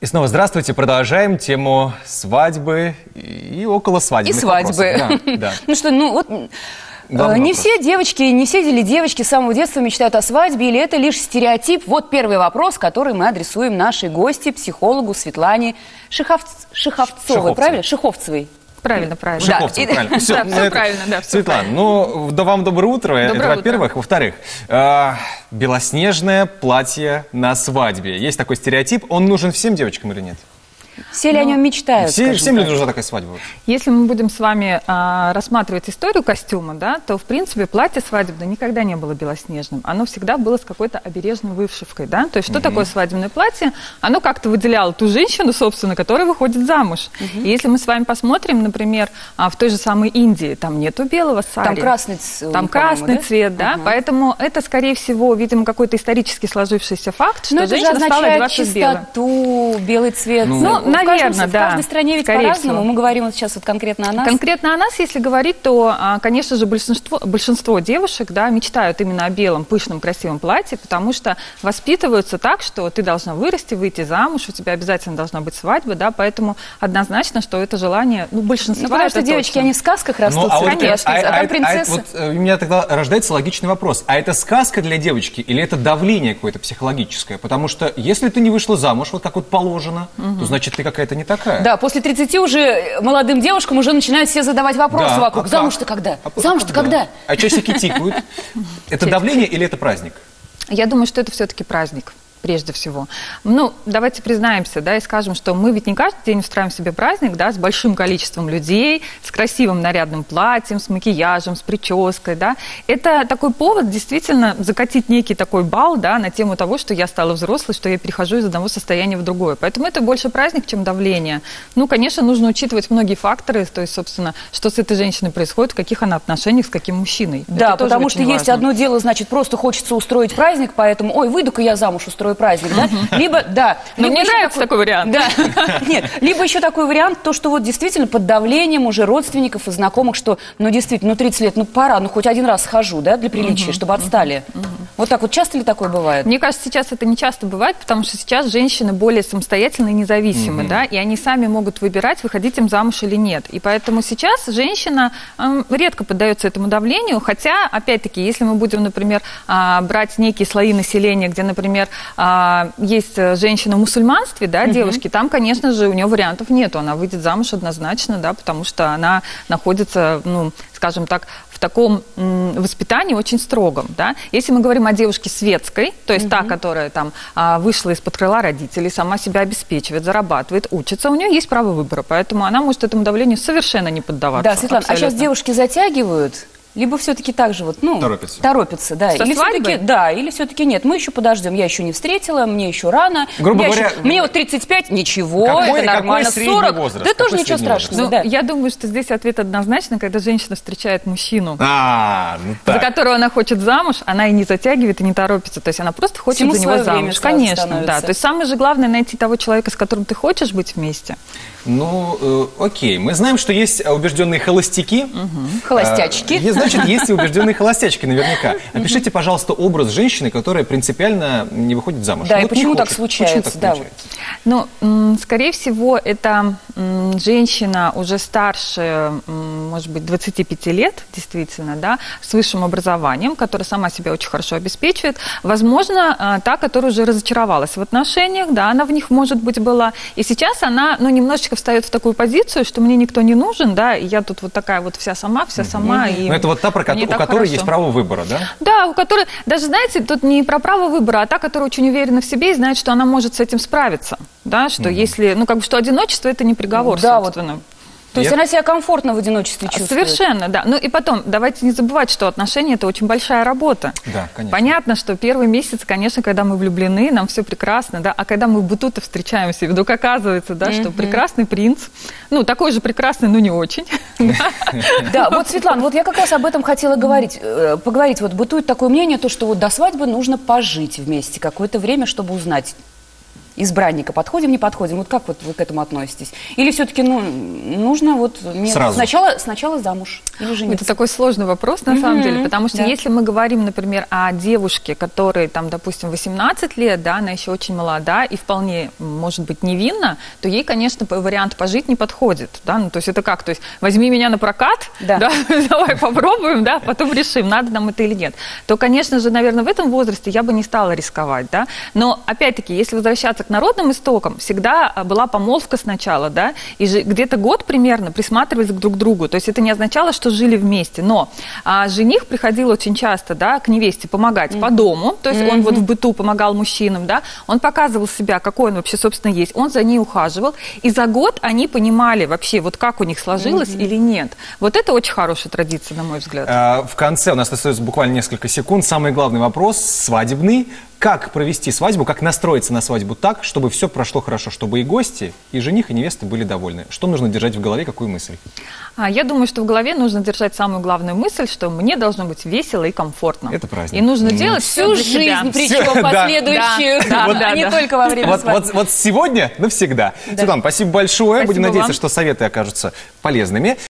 И снова здравствуйте. Продолжаем тему свадьбы и около свадебных свадьбы. Да, да. Ну что, ну вот... Не все девочки, не все или девочки с самого детства мечтают о свадьбе, или это лишь стереотип? Вот первый вопрос, который мы адресуем нашей гости, психологу Светлане Шиховцовой, правильно? Шиховцевой. Правильно, правильно. Шиховцевой, Да, правильно. Все, все правильно, да. Светлана, ну, да вам доброе утро. Это, во-первых. Во-вторых, белоснежное платье на свадьбе. Есть такой стереотип. Он нужен всем девочкам или нет? Все ли о нем мечтают? Всем ли нужна такая свадьба? Если мы будем с вами рассматривать историю костюма, да, то, в принципе, платье свадебное никогда не было белоснежным. Оно всегда было с какой-то обережной вышивкой. Да? То есть что такое свадебное платье? Оно как-то выделяло ту женщину, собственно, которая выходит замуж. И если мы с вами посмотрим, например, в той же самой Индии, там нету белого сари. Там красный цвет, да? Поэтому это, скорее всего, видимо, какой-то исторически сложившийся факт, что женщина стала одеваться в белое. Чистоту, белый цвет. Ну, наверное, да. В каждой стране ведь по-разному. Мы говорим вот сейчас вот конкретно о нас. Конкретно о нас, если говорить, то, конечно же, большинство девушек, да, мечтают именно о белом, пышном, красивом платье, потому что воспитываются так, что ты должна вырасти, выйти замуж, у тебя обязательно должна быть свадьба, да, поэтому однозначно, что это желание, ну, большинства. Ну, потому что девочки, они в сказках растут, конечно, а там принцессы. Вот у меня тогда рождается логичный вопрос. А это сказка для девочки или это давление какое-то психологическое? Потому что если ты не вышла замуж, вот как вот положено, то значит, ты какая-то не такая. Да, после 30 уже молодым девушкам уже начинают все задавать вопросы вокруг. Замуж-то когда? Замуж-то когда? А часики тикают. Это давление или это праздник? Я думаю, что это все-таки праздник. Прежде всего. Ну, давайте признаемся, да, и скажем, что мы ведь не каждый день устраиваем себе праздник, да, с большим количеством людей, с красивым нарядным платьем, с макияжем, с прической, да. Это такой повод действительно закатить некий такой бал, да, на тему того, что я стала взрослой, что я перехожу из одного состояния в другое. Поэтому это больше праздник, чем давление. Ну, конечно, нужно учитывать многие факторы, то есть, собственно, что с этой женщиной происходит, в каких она отношениях, с каким мужчиной. Да, потому что есть одно дело, значит, просто хочется устроить праздник, поэтому, ой, выйду-ка я замуж, устрою праздник, да? Либо, да. Но мне нравится такой вариант. Да. Нет, либо еще такой вариант, то, что вот действительно под давлением уже родственников и знакомых, что, ну, действительно, ну, 30 лет, ну, пора, ну, хоть один раз схожу, да, для приличия, чтобы отстали. Вот так вот часто ли такое бывает? Мне кажется, сейчас это не часто бывает, потому что сейчас женщины более самостоятельны и независимы, да, и они сами могут выбирать, выходить им замуж или нет. И поэтому сейчас женщина редко поддается этому давлению, хотя, опять-таки, если мы будем, например, брать некие слои населения, где, например, есть женщина в мусульманстве, да, девушки, там, конечно же, у нее вариантов нету, она выйдет замуж однозначно, да, потому что она находится, ну, скажем так, в таком воспитании очень строгом, да. Если мы говорим о девушке светской, то есть та, которая там вышла из-под крыла родителей, сама себя обеспечивает, зарабатывает, учится, у нее есть право выбора, поэтому она может этому давлению совершенно не поддаваться. Да, Светлана, а сейчас девушки затягивают? Либо все-таки так же вот, ну, торопятся, да. Или все-таки, да, или все-таки нет. Мы еще подождем. Я еще не встретила, мне еще рано. Грубо говоря, мне вот 35, ничего, это нормально. 40, возраст? Да тоже ничего страшного. Да. Я думаю, что здесь ответ однозначно, когда женщина встречает мужчину, за которого она хочет замуж, она и не затягивает, и не торопится. То есть она просто хочет за него замуж. Конечно, да. То есть самое же главное найти того человека, с которым ты хочешь быть вместе. Ну, окей. Мы знаем, что есть убежденные холостяки. Холостячки. Значит, есть и убежденные холостячки наверняка. Опишите, пожалуйста, образ женщины, которая принципиально не выходит замуж. Да, и почему так случается? Ну, скорее всего, это женщина уже старше, может быть, 25 лет, действительно, да, с высшим образованием, которая сама себя очень хорошо обеспечивает. Возможно, та, которая уже разочаровалась в отношениях, да, она в них, может быть, была. И сейчас она, ну, немножечко встает в такую позицию, что мне никто не нужен, да, и я тут вот такая вот вся сама. И но это вот та, у которой есть право выбора, да? Да, у которой, даже, знаете, тут не про право выбора, а та, которая очень уверена в себе и знает, что она может с этим справиться, да, что если, ну, как бы, что одиночество – это не приговор, да, собственно. То есть она себя комфортно в одиночестве чувствует. Совершенно, да. Ну и потом, давайте не забывать, что отношения – это очень большая работа. Да, конечно. Понятно, что первый месяц, конечно, когда мы влюблены, нам все прекрасно, да, а когда мы в быту-то встречаемся, и вдруг оказывается, да, что прекрасный принц, ну, такой же прекрасный, но не очень. Да, вот, Светлана, вот я как раз об этом хотела поговорить. Вот бытует такое мнение, то, что вот до свадьбы нужно пожить вместе какое-то время, чтобы узнать избранника. Подходим, не подходим? Вот как вот вы к этому относитесь? Или все-таки, нужно вот сначала замуж или жениться? Это такой сложный вопрос, на самом деле, потому что если мы говорим, например, о девушке, которой, там, допустим, 18 лет, да, она еще очень молода и вполне, может быть, невинна, то ей, конечно, вариант пожить не подходит, да, ну, то есть это как, то есть возьми меня на прокат, да, давай попробуем, да, потом решим, надо нам это или нет. То, конечно же, наверное, в этом возрасте я бы не стала рисковать, да, но, опять-таки, если возвращаться к народным истокам, всегда была помолвка сначала, да, и где-то год примерно присматривались друг к другу, то есть это не означало, что жили вместе, но жених приходил очень часто, да, к невесте помогать по дому, то есть он вот в быту помогал мужчинам, да, он показывал себя, какой он вообще, собственно, есть, он за ней ухаживал, и за год они понимали вообще, вот как у них сложилось или нет. Вот это очень хорошая традиция, на мой взгляд. В конце у нас остается буквально несколько секунд. Самый главный вопрос, свадебный. Как провести свадьбу, как настроиться на свадьбу так, чтобы все прошло хорошо, чтобы и гости, и жених, и невеста были довольны? Что нужно держать в голове, какую мысль? Я думаю, что в голове нужно держать самую главную мысль, что мне должно быть весело и комфортно. Это праздник. И нужно делать всю жизнь, причем последующую, а не только во время свадьбы. Вот сегодня навсегда. Светлана, спасибо большое. Будем надеяться, что советы окажутся полезными.